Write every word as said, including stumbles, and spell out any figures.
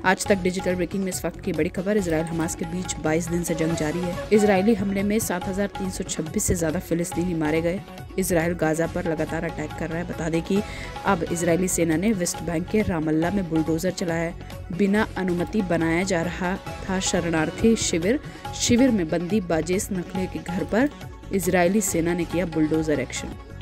आज तक digital breaking में इस वक्त की बड़ी खबर, इजराइल हमास के बीच बाईस दिन से जंग जारी है। इजरायली हमले में सात हजार तीन सौ छब्बीस से ज्यादा फिलिस्तीनी मारे गए। इजराइल गाजा पर लगातार अटैक कर रहा है। बता दें कि अब इजरायली सेना ने वेस्ट बैंक के रामल्ला में बुलडोजर चलाया है। बिना अनुमति बनाया जा रहा था शरणार्थी शिविर शिविर में बंदी बाजेस नकले के घर पर इजरायली सेना ने किया बुलडोजर एक्शन।